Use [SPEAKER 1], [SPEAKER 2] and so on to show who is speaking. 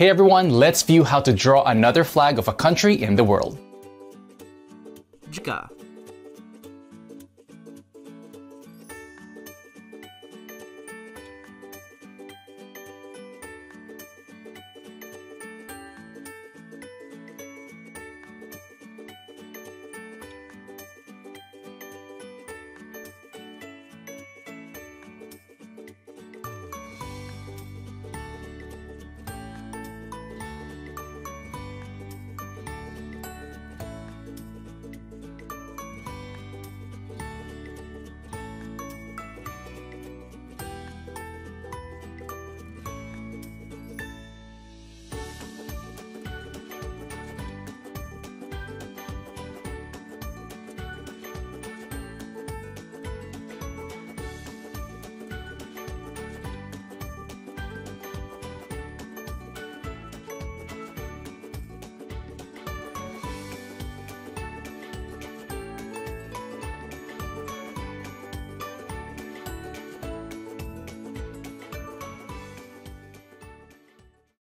[SPEAKER 1] Hey everyone, let's view how to draw another flag of a country in the world.
[SPEAKER 2] Jamaica.